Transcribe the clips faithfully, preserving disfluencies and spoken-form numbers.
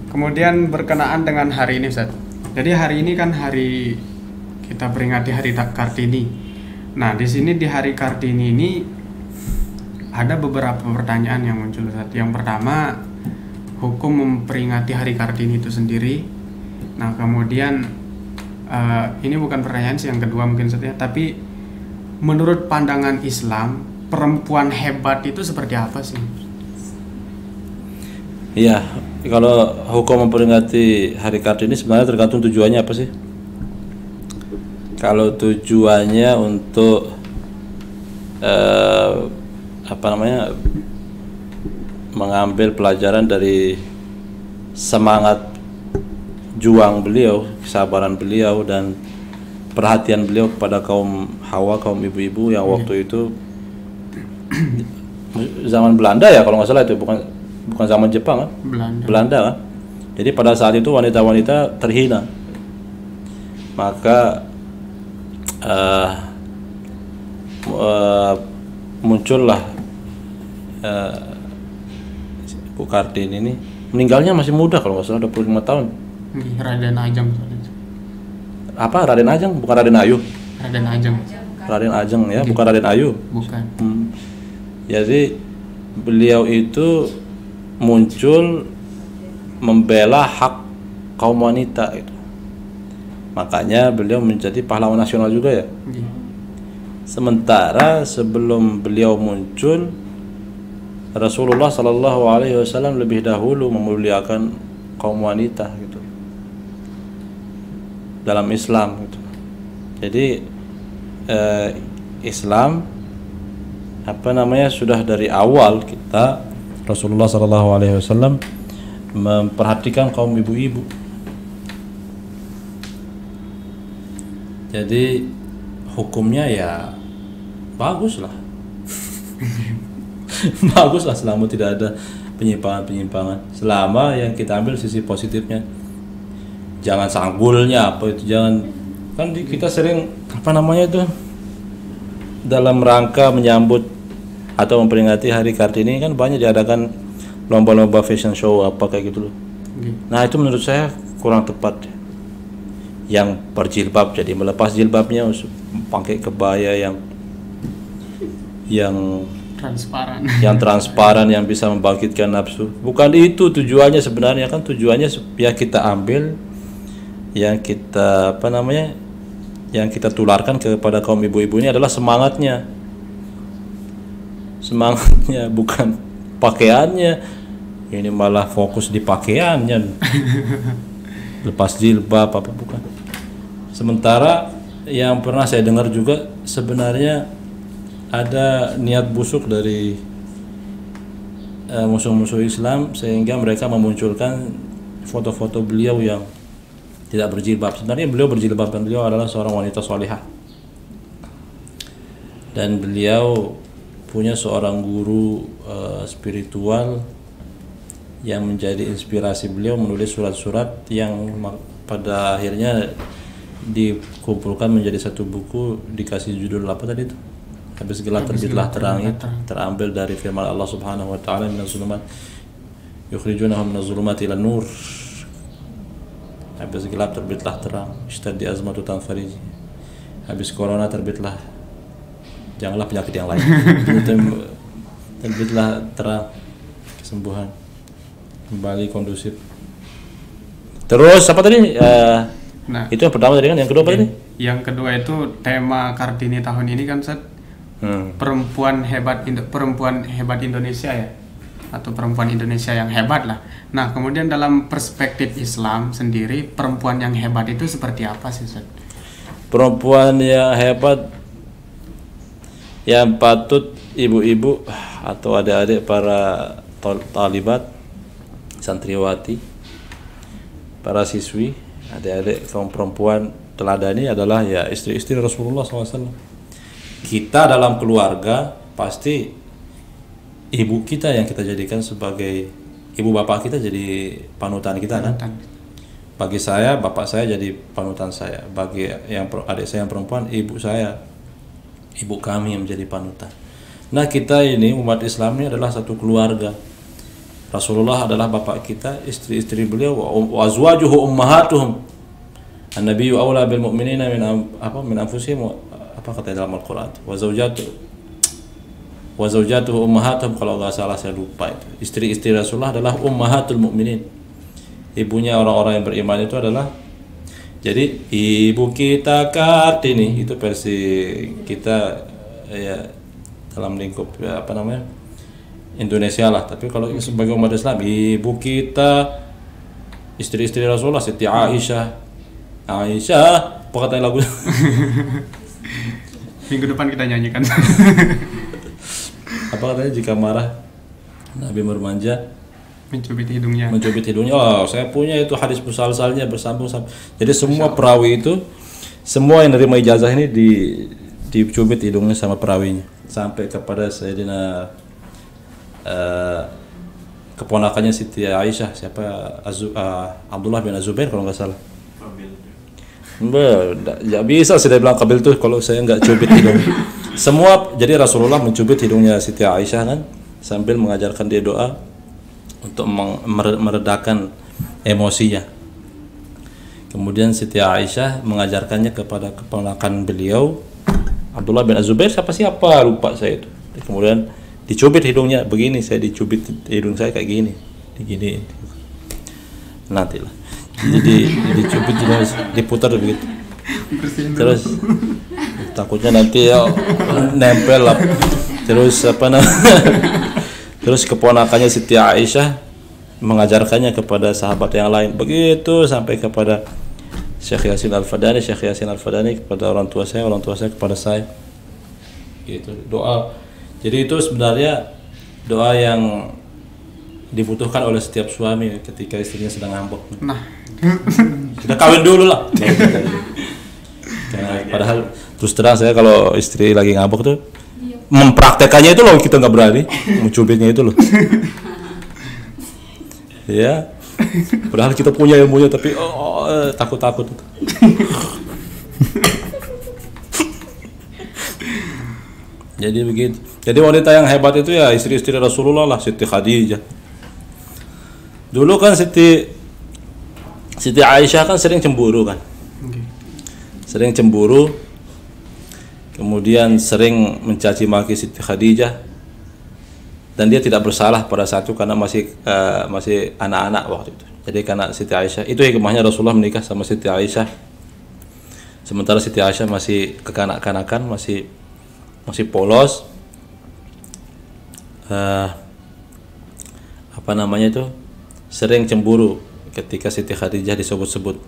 kemudian berkenaan dengan hari ini Ustaz. Jadi hari ini kan hari kita peringati Hari Kartini. Nah, di sini di Hari Kartini ini ada beberapa pertanyaan yang muncul Ustaz. Yang pertama, hukum memperingati Hari Kartini itu sendiri. Nah, kemudian uh, ini bukan pertanyaan sih, yang kedua mungkin Ustaz ya, tapi menurut pandangan Islam, perempuan hebat itu seperti apa sih? Iya, kalau hukum memperingati Hari Kartini sebenarnya tergantung tujuannya apa sih. Kalau tujuannya untuk eh, apa namanya mengambil pelajaran dari semangat juang beliau, kesabaran beliau dan perhatian beliau kepada kaum hawa, kaum ibu-ibu yang waktu itu zaman Belanda ya kalau nggak salah, itu bukan bukan zaman Jepang kan? Belanda. Belanda kan. Jadi pada saat itu wanita-wanita terhina, maka uh, uh, muncullah uh, Bu Kartini ini. Meninggalnya masih muda kalau nggak salah, dua puluh lima tahun. Raden Ajeng. Apa Raden Ajeng? Bukan Raden Ayu. Raden Ajeng. Raden Ajeng ya, bukan Raden Ayu. Bukan. Hmm. Jadi beliau itu muncul membela hak kaum wanita itu. Makanya beliau menjadi pahlawan nasional juga ya. Iya. Sementara sebelum beliau muncul, Rasulullah Shallallahu Alaihi Wasallam lebih dahulu memuliakan kaum wanita gitu dalam Islam gitu. Jadi eh, Islam apa namanya sudah dari awal kita, Rasulullah Shallallahu Alaihi Wasallam memperhatikan kaum ibu-ibu. Jadi hukumnya ya bagus lah. Bagus lah selama tidak ada penyimpangan-penyimpangan. Selama yang kita ambil sisi positifnya. Jangan sanggulnya apa itu, jangan, kan kita sering apa namanya itu dalam rangka menyambut atau memperingati Hari Kartini kan banyak diadakan lomba-lomba fashion show apa kayak gitu loh. Nah itu menurut saya kurang tepat. Yang berjilbab jadi melepas jilbabnya, pakai kebaya yang yang transparan, yang transparan yang bisa membangkitkan nafsu. Bukan itu tujuannya sebenarnya, kan tujuannya ya kita ambil yang kita apa namanya yang kita tularkan kepada kaum ibu-ibu ini adalah semangatnya. Semangatnya bukan pakaiannya. Ini malah fokus di pakaiannya. Lepas jilbab apa bukan. Sementara yang pernah saya dengar juga sebenarnya ada niat busuk dari uh, musuh-musuh Islam sehingga mereka memunculkan foto-foto beliau yang tidak berjilbab. Sebenarnya beliau berjilbab dan beliau adalah seorang wanita solihah. Dan beliau punya seorang guru uh, spiritual yang menjadi inspirasi beliau menulis surat-surat yang pada akhirnya dikumpulkan menjadi satu buku, dikasih judul apa tadi itu? Habis gelap terbitlah terang, itu terambil dari firman Allah Subhanahu wa taala, minaz zulumat yukhrijunahum minaz zulumati ilan nur. Habis gelap terbitlah terang, ishtaddi azmatu tanfarij. Habis corona terbitlah, janganlah penyakit yang lain. Terbitlah terang, kesembuhan, kembali kondusif. Terus apa tadi? Uh, nah, itu yang pertama tadi kan, yang kedua apa tadi? Yang kedua itu tema Kartini tahun ini kan Ustaz, hmm. perempuan hebat perempuan hebat Indonesia ya, atau perempuan Indonesia yang hebat lah. Nah, kemudian dalam perspektif Islam sendiri, perempuan yang hebat itu seperti apa sih Ustaz? Perempuan yang hebat yang patut ibu-ibu atau adik-adik para talibat, santriwati, para siswi, adik-adik kaum perempuan teladani adalah ya istri-istri Rasulullah shallallahu alaihi wasallam. Kita dalam keluarga pasti ibu kita yang kita jadikan sebagai ibu, bapak kita jadi panutan kita kan. Bagi saya, bapak saya jadi panutan saya. Bagi yang adik saya yang perempuan, ibu saya, ibu kami yang menjadi panutan. Nah, kita ini umat Islam ini adalah satu keluarga. Rasulullah adalah bapak kita, istri-istri beliau wa azwajuhu ummahatuhum. An-nabiyyu aula bil mu'minina min apa min anfusihim, apa kata dalam Al-Qur'an? Wa zawjatu wa zawjatuhu ummahatuhum, kalau enggak salah saya lupa itu. Istri-istri Rasulullah adalah ummahatul mu'minin. Ibunya orang-orang yang beriman itu adalah, jadi ibu kita Kartini itu versi kita ya dalam lingkup ya, apa namanya? Indonesia lah, tapi kalau sebagai umat Islam ibu kita, istri-istri Rasulullah Siti Aisyah. Aisyah, apa kata lagu? Minggu depan kita nyanyikan. Apa katanya, jika marah Nabi bermanja mencubit hidungnya. Mencubit hidungnya. Oh, saya punya itu hadis musalsalnya bersambung sampai. Jadi semua perawi itu, semua yang nerima ijazah ini di dicubit hidungnya sama perawinya sampai kepada Sayyidina Uh, keponakannya Siti Aisyah, siapa, Azu, uh, Abdullah bin Az-Zubair kalau nggak salah. Nggak bisa saya bilang kabil tuh kalau saya nggak cubit hidung. Semua, jadi Rasulullah mencubit hidungnya Siti Aisyah kan, sambil mengajarkan dia doa untuk meredakan emosinya. Kemudian Siti Aisyah mengajarkannya kepada keponakan beliau Abdullah bin Az-Zubair, siapa siapa lupa saya itu. Kemudian dicubit hidungnya begini, saya dicubit hidung saya kayak gini, begini, nanti lah. Jadi dicubit terus diputar begitu. Terus takutnya nanti ya nempel lah. Terus apa namanya? Terus keponakannya Siti Aisyah mengajarkannya kepada sahabat yang lain, begitu sampai kepada Syekh Yasin Al-Fadani, Syekh Yasin Al-Fadani kepada orang tua saya, orang tua saya kepada saya. Gitu doa. Jadi itu sebenarnya doa yang dibutuhkan oleh setiap suami ketika istrinya sedang ngambek. Nah, sudah kawin dulu lah. Karena padahal terus terang saya kalau istri lagi ngambek tuh mempraktekannya itu loh kita nggak berani, mencubitnya itu loh. Ya, padahal kita punya ilmunya tapi oh, oh, takut-takut. Jadi begitu. Jadi wanita yang hebat itu ya istri-istri Rasulullah lah, Siti Khadijah. Dulu kan Siti Siti Aisyah kan sering cemburu kan. Okay. Sering cemburu. Kemudian sering mencaci maki Siti Khadijah. Dan dia tidak bersalah pada saat itu karena masih uh, masih anak-anak waktu itu. Jadi karena Siti Aisyah, itu hikmahnya Rasulullah menikah sama Siti Aisyah. Sementara Siti Aisyah masih kekanak-kanakan, masih masih polos, uh, apa namanya itu, sering cemburu ketika Siti Khadijah disebut-sebut.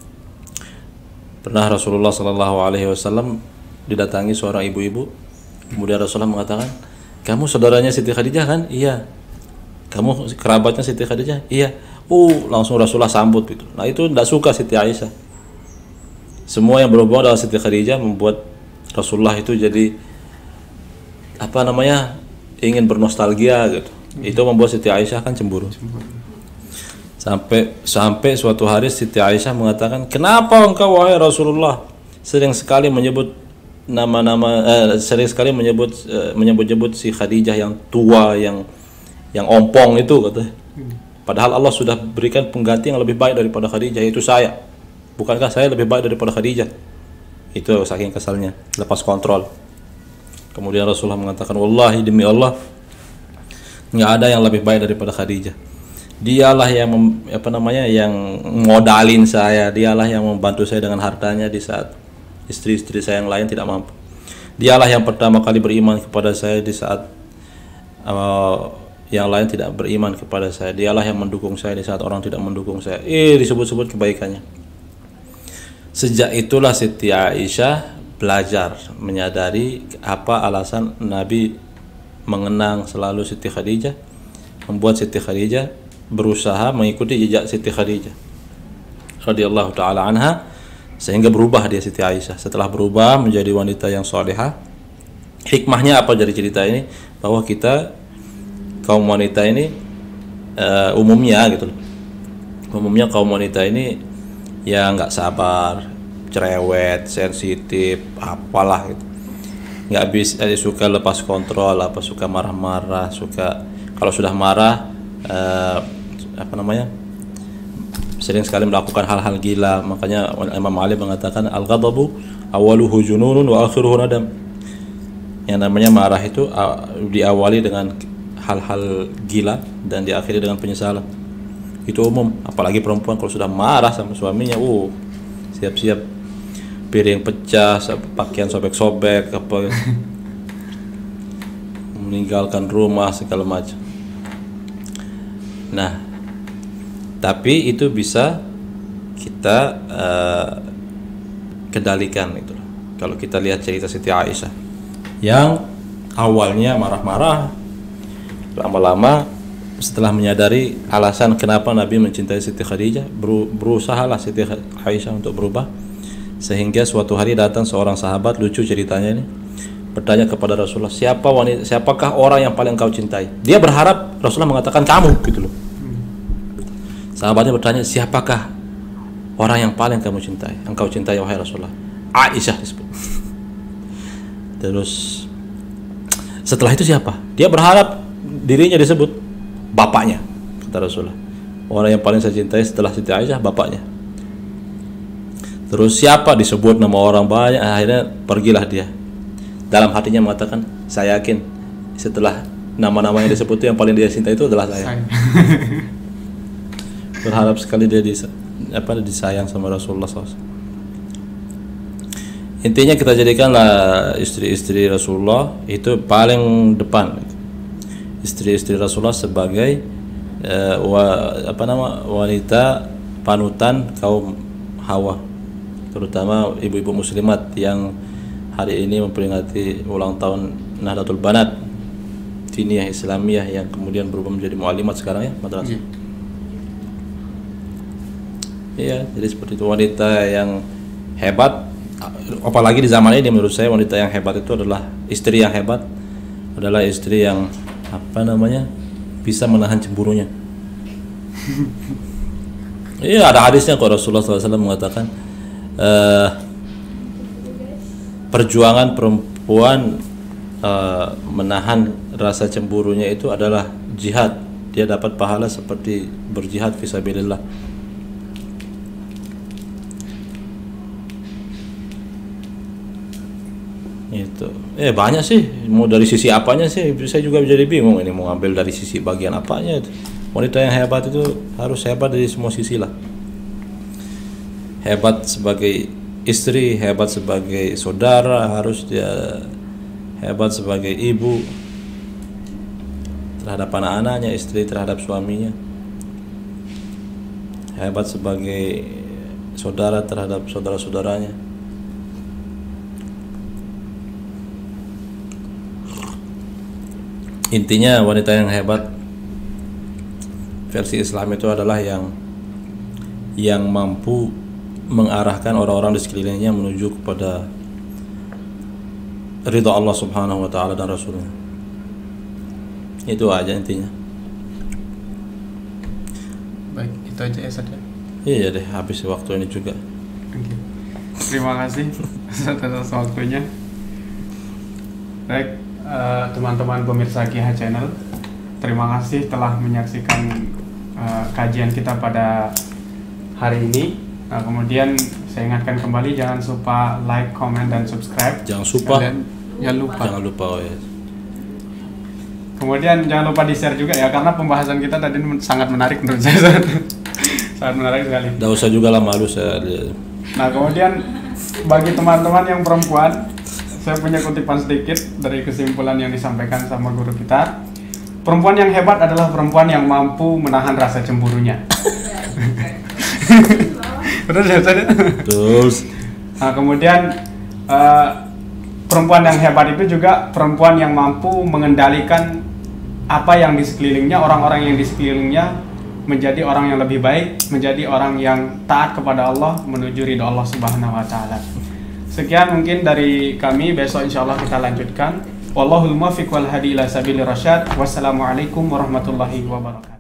Pernah Rasulullah Shallallahu Alaihi Wasallam didatangi seorang ibu-ibu, kemudian Rasulullah mengatakan, kamu saudaranya Siti Khadijah kan? Iya. Kamu kerabatnya Siti Khadijah? Iya. Uh, langsung Rasulullah sambut gitu. Nah itu tidak suka Siti Aisyah. Semua yang berhubungan dengan Siti Khadijah membuat Rasulullah itu jadi apa namanya, ingin bernostalgia gitu. Hmm. Itu membuat Siti Aisyah kan cemburu. cemburu. Sampai sampai suatu hari Siti Aisyah mengatakan, kenapa engkau wahai Rasulullah sering sekali menyebut nama-nama, eh, sering sekali menyebut eh, menyebut-nyebut si Khadijah yang tua, yang yang ompong itu kata. Hmm. Padahal Allah sudah berikan pengganti yang lebih baik daripada Khadijah, yaitu saya. Bukankah saya lebih baik daripada Khadijah? Itu saking kesalnya, lepas kontrol. Kemudian Rasulullah mengatakan, wallahi demi Allah, nggak ada yang lebih baik daripada Khadijah. Dialah yang mem, apa namanya, yang modalin saya, dialah yang membantu saya dengan hartanya di saat istri-istri saya yang lain tidak mampu. Dialah yang pertama kali beriman kepada saya di saat uh, yang lain tidak beriman kepada saya. Dialah yang mendukung saya di saat orang tidak mendukung saya. Eh, disebut-sebut kebaikannya. Sejak itulah Siti Aisyah belajar, menyadari apa alasan Nabi mengenang selalu Siti Khadijah, membuat Siti Khadijah berusaha mengikuti jejak Siti Khadijah radhiyallahu taala anha, sehingga berubah dia Siti Aisyah. Setelah berubah menjadi wanita yang salihah. Hikmahnya apa dari cerita ini? Bahwa kita kaum wanita ini uh, umumnya gitu loh. Umumnya kaum wanita ini ya nggak sabar, cerewet, sensitif, apalah gitu. Nggak bisa, eh, suka lepas kontrol, apa suka marah-marah, suka kalau sudah marah uh, apa namanya sering sekali melakukan hal-hal gila. Makanya Imam Ali mengatakan al-ghadabu awaluhu jununun wa akhiruhu nadam. Yang namanya marah itu uh, diawali dengan hal-hal gila dan diakhiri dengan penyesalan. Itu umum, apalagi perempuan kalau sudah marah sama suaminya, uh siap-siap piring pecah, pakaian sobek-sobek, apa meninggalkan rumah segala macam. Nah, tapi itu bisa kita uh, kendalikan itu. Kalau kita lihat cerita Siti Aisyah yang awalnya marah-marah, lama-lama setelah menyadari alasan kenapa Nabi mencintai Siti Khadijah, berusahalah Siti Aisyah untuk berubah, sehingga suatu hari datang seorang sahabat, lucu ceritanya ini, bertanya kepada Rasulullah, siapa wanita, siapakah orang yang paling kau cintai? Dia berharap Rasulullah mengatakan kamu, gitu loh. Sahabatnya bertanya, siapakah orang yang paling kamu cintai? Engkau cintai wahai Rasulullah? Aisyah disebut. Terus setelah itu siapa? Dia berharap dirinya disebut bapaknya, kata Rasulullah. Orang yang paling saya cintai setelah Siti Aisyah bapaknya. Terus siapa? Disebut nama orang banyak. Akhirnya pergilah dia. Dalam hatinya mengatakan, saya yakin setelah nama-nama yang disebut itu yang paling dia cinta itu adalah saya. Berharap sekali dia dis, apa, disayang sama Rasulullah shallallahu alaihi wasallam. Intinya kita jadikanlah istri-istri Rasulullah itu paling depan. Istri-istri Rasulullah sebagai uh, wa, apa nama wanita panutan kaum Hawa, terutama ibu-ibu muslimat yang hari ini memperingati ulang tahun Nahdlatul Banat, diniyah Islamiyah yang kemudian berubah menjadi muallimat sekarang ya, madrasah. Yeah. Iya, jadi seperti itu, wanita yang hebat, apalagi di zaman ini menurut saya wanita yang hebat itu adalah istri yang hebat, adalah istri yang apa namanya bisa menahan cemburunya. Iya, ada hadisnya kok, Rasulullah shallallahu alaihi wasallam mengatakan uh, perjuangan perempuan uh, menahan rasa cemburunya itu adalah jihad. Dia dapat pahala seperti berjihad fisabilillah. Itu. Eh banyak sih, mau dari sisi apanya sih, saya juga jadi bingung ini mau ambil dari sisi bagian apanya. Wanita yang hebat itu harus hebat dari semua sisi lah. Hebat sebagai istri, hebat sebagai saudara, harus dia hebat sebagai ibu terhadap anak-anaknya, istri terhadap suaminya, hebat sebagai saudara terhadap saudara-saudaranya. Intinya wanita yang hebat versi Islam itu adalah yang yang mampu mengarahkan orang-orang di sekelilingnya menuju kepada ridha Allah Subhanahu wa taala dan Rasulnya. Itu aja intinya. Baik, itu aja ya Ustaz. Iya deh, habis waktu ini juga. Oke. Terima kasih atas waktunya. Baik, uh, teman-teman pemirsa Kiha Channel, terima kasih telah menyaksikan uh, kajian kita pada hari ini. Nah, kemudian saya ingatkan kembali, jangan lupa like, comment, dan subscribe. Jangan lupa. Jangan lupa. Jangan lupa. Oh ya. Kemudian jangan lupa di-share juga ya, karena pembahasan kita tadi sangat menarik menurut saya. Sangat menarik sekali. Nggak usah juga lah, malu saya. Nah, kemudian bagi teman-teman yang perempuan, saya punya kutipan sedikit dari kesimpulan yang disampaikan sama guru kita. Perempuan yang hebat adalah perempuan yang mampu menahan rasa cemburunya. Betul ya, terus. Nah, kemudian uh, perempuan yang hebat itu juga perempuan yang mampu mengendalikan apa yang di sekelilingnya, orang-orang yang di sekelilingnya menjadi orang yang lebih baik, menjadi orang yang taat kepada Allah, menuju ridha Allah Subhanahu wa taala. Sekian mungkin dari kami, besok insyaallah kita lanjutkan. Wallahul muwaffiq wal hadi ila sabilir rasyad. Wassalamualaikum warahmatullahi wabarakatuh.